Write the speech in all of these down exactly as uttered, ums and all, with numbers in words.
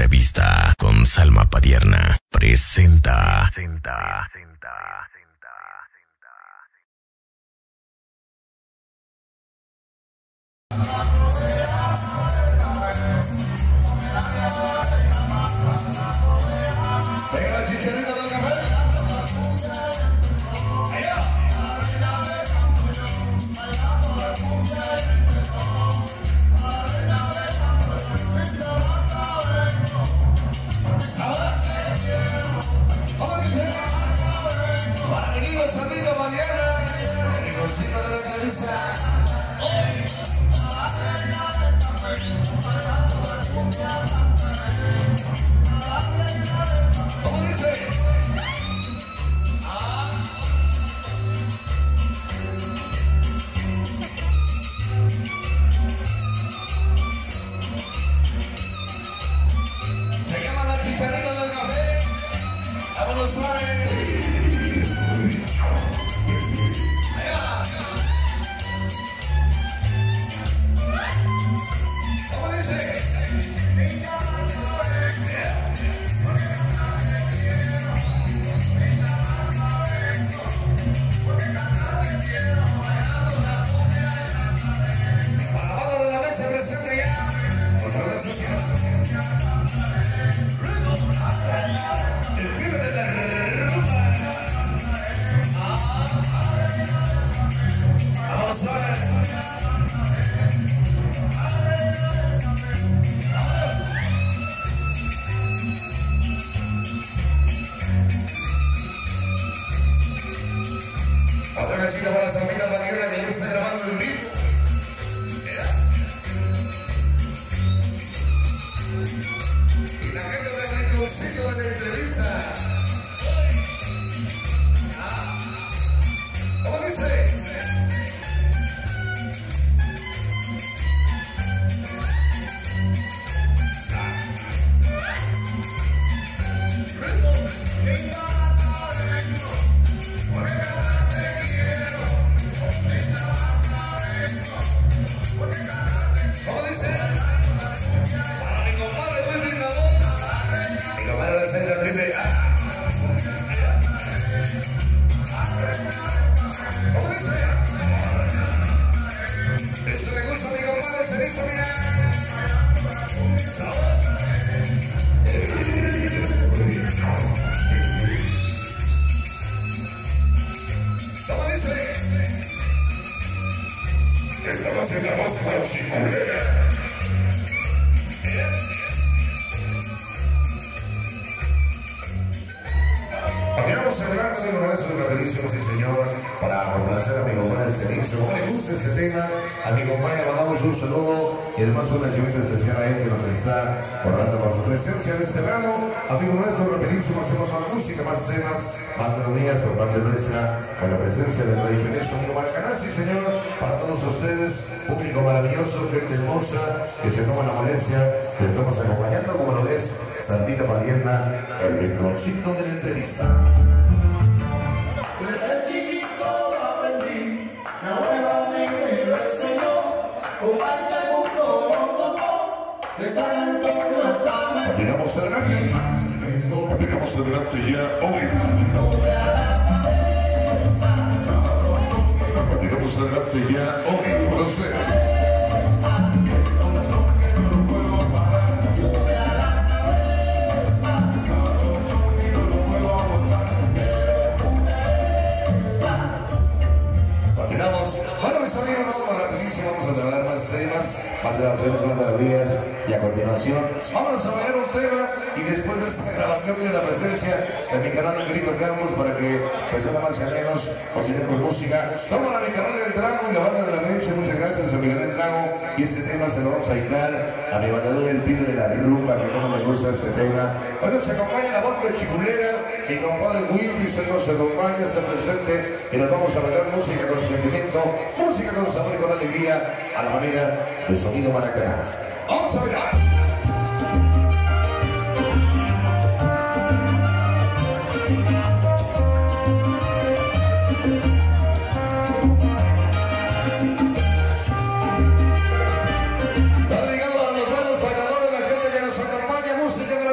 entrevista con Salma Padierna. Presenta. Presenta. Venga, chicharito del café. Allá. ¿Cómo dice? Para venir Salita mañana, el rinconcito de la entrevista. ¿Cómo dice? Ah. Se llama la chicharita del café. Vámonos suave. Allá. ¿Cómo dice? Abajo de la mecha presente ya. Los abrazos. El pibe de la rumba. Vamos a ver. Otra cachita para Salmita Padierna que ya está grabando en vivo. Y la gente del rinconcito de la entrevista. ¿Cómo dice? ¿Cómo dice? Para mi compadre Luis Rizabón. Mi compadre la Sandra dice. ¿Cómo dice? Eso le gusta a mi compadre, se dice, mira. ¿Sabes? ¿Cómo dice? Esta va a ser la voz más chingulera. Continuamos celebrando el universo de rapidísimo, sí señor, para complacer a mi compadre Cenixo. Como le gusta este tema, a mi compadre le mandamos un saludo y además un agradecimiento especial a él que nos está honrando por su presencia en este ramo. Amigo nuestro, rapidísimo, hacemos más música, más temas, más melodías por parte nuestra, con la presencia de tradiciones amigo Marcanal, sí señor, para todos ustedes, público maravilloso, gente hermosa, que se toma la molestia, que estamos acompañando, como lo es Salmita Padierna, el rinconcito de la entrevista. Desde chiquito aprendí, mi abuela me enseñó, con el segundo lo tocó, de San Antonio hasta Continuamos adelante, continuamos adelante ya hoy. Continuamos adelante ya hoy, no sé. Bueno, mis amigos, vamos rapidísimo, vamos a trabajar más temas, más de las melodías y a continuación vamos a bailar un tema y después de esta grabación y la presencia de mi canal de Gritos Gamos para que persona más y menos consideren con música. Vamos a mi canal del Drago y la banda de la derecha, muchas gracias a mi canal del Drago y este tema se lo vamos a dedicar a mi bailador el pibe de la rumba que como me gusta este tema. Bueno, se acompaña la voz de Chicurera, mi compadre Willy se nos acompaña, se presente y nos vamos a bailar música con sentimiento. Música con sabor y con alegría a la manera del sonido Maracaná. ¡Vamos a bailar! Música de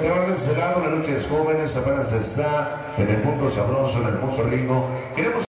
que ahora de ese lado, la lucha de jóvenes apenas está en el punto sabroso, en el punto rico. Queremos